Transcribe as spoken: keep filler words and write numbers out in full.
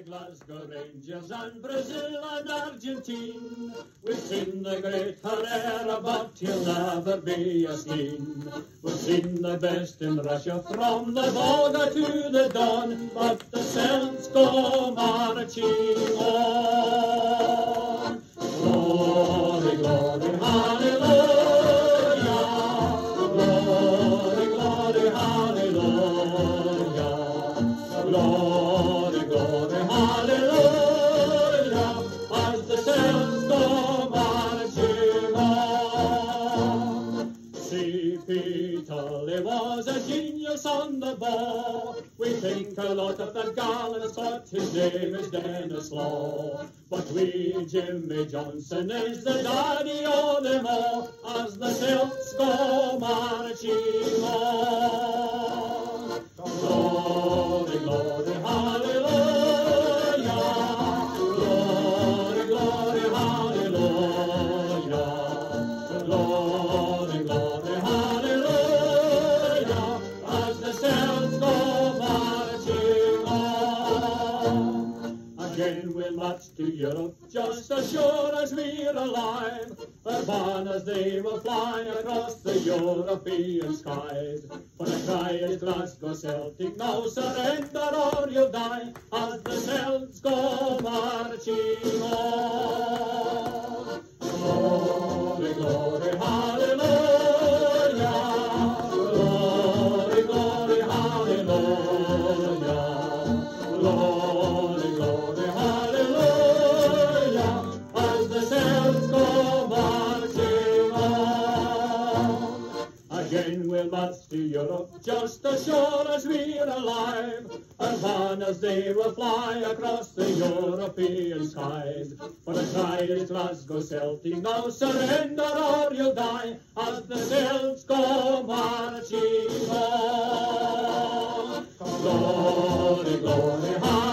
Glasgow Rangers and Brazil and Argentine. We've seen the great Herrera, but he'll never be a Steen. We've seen the best in Russia from the Volga to the Don, but the Celts go marching on. Glory, glory, hallelujah. Glory, glory, hallelujah. Glory, glory, hallelujah, as the Celts go marching on. See, Peter was a genius on the ball. We think a lot of that gallant Scot, his name is Denis Law. But we, Jimmy Johnson is the daddy of them all, as the Celts go marching on. Glory, glory, hallelujah. Glory, glory, hallelujah. Glory, glory, hallelujah, as the Celts go marching on. Again we'll march to Europe, just as sure as we're alive. Our banners they will fly across the European skies. For the cry is Glasgow Celtic, now surrender or you'll die, as the Celts go marching on. Glory, glory, hallelujah. Glory, glory, hallelujah. Glory, glory, hallelujah, as the Celts go marching on. Again we'll march to Europe, just as sure as we're alive. Our banners they will fly across the European skies. For the cry is Glasgow Celtic, now surrender or you'll die, as the Celts go marching on. Glory, glory, hallelujah.